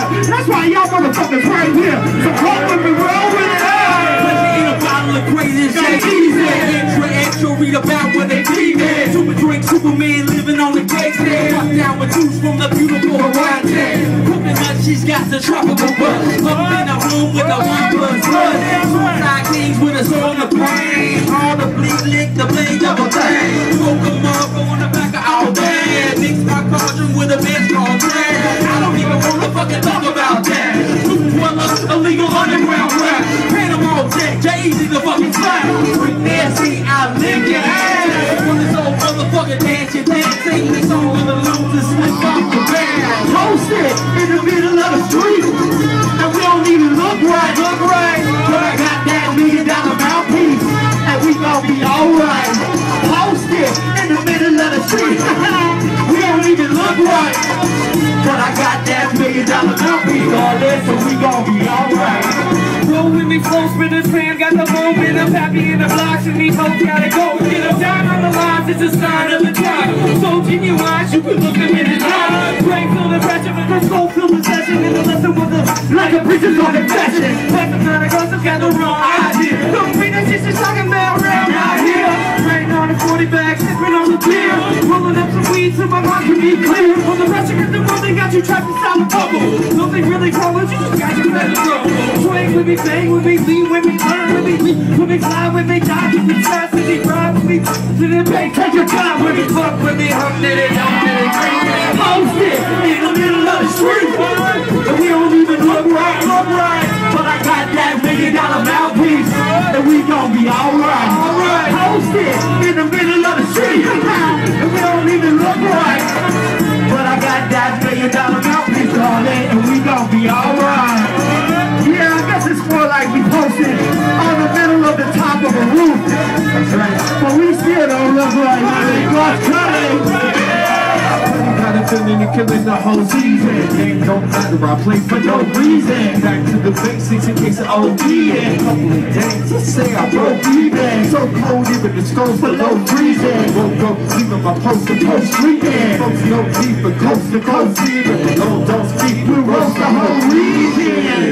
That's why y'all motherfuckers right here. So come with me, roll with it. In a bottle of crazy shit. Extra, read about what they be. Super drink, Superman living on the cake. Walk down with juice from the beautiful Hawaii. Coconut, she's got the tropical buzz. Up in a room with a 1+1. Suicide kings with us on the brain. All the bleed lick, the blade double thing. Smoke them up on the back of all day. Mix my cauldron with a bitch called Dre. I don't even wanna fucking talk about that. Illegal underground rap. Panama Jack, J-Easy the fucking slap. Drink nasty, I lick your ass. When this old motherfucker dance, you dance. Take this song of the losers, slip off the band. Post it in the middle of the street. And we don't even look right. But I got that $1 million mouthpiece. And we gon' be alright. Post it in the middle of the street. We don't even look right. But I got that $1 million mouthpiece on this, so we gon' be alright. Roll with me, flow, spinners, fan, got the moment. I'm happy in the blocks, and these hoes gotta go. Get them down on the lines, it's a sign of the time. So genuine, you can look them in his eyes. Brain feel the pressure, but the soul feel the session. And the lesson was like a preacher's on confession. Like the kind of girls that got the wrong idea. Don't be that shit, just talking about around out here. Rain on a 40 bag, sipping on the beer. Rolling up some weed so my mind can be clear. On the rest of the world, they got you trapped inside a bubble. Nothing really wrong with you, just got you better trouble. Swing with me, bang with me, lean with me, learn with me, with me, slide with me, die with me, fast with me, ride with me, to the bank, take your time with me, fuck with me, hump it, dump it, drink it, post it in the middle of the street, and we don't even look right, but I got that $1 million mouthpiece, and we gon' be alright, post it in the middle of the street, and we don't even look right, but I got that $1 million mouthpiece on it, and we gon' be alright. Yeah, I guess it's more like we posted on the middle of the top of a roof. That's right. But we still don't look like God's cutting. Got a feeling you're killing the whole season. Ain't no matter, I play for no reason. Back to the basics in case of OD. And couple of days, let's say I broke even. So cold, even the stones below freezing. Woke up, leaving my post to post streaking. Folks no deep, but coast to coast even. Low don't speak, we roast the whole region.